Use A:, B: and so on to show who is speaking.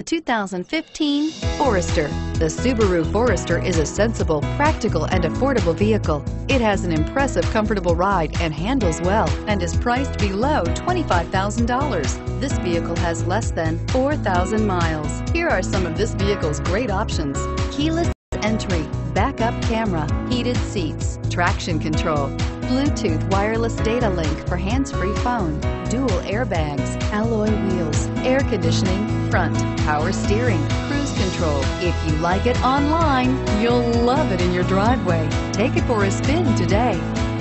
A: The 2015 Forester. The Subaru Forester is a sensible, practical, and affordable vehicle. It has an impressive, comfortable ride and handles well and is priced below $25,000. This vehicle has less than 4,000 miles. Here are some of this vehicle's great options: keyless entry, backup camera, heated seats, traction control, Bluetooth wireless data link for hands-free phone, dual airbags, alloy wheels, air conditioning, front, power steering, cruise control. If you like it online, you'll love it in your driveway. Take it for a spin today.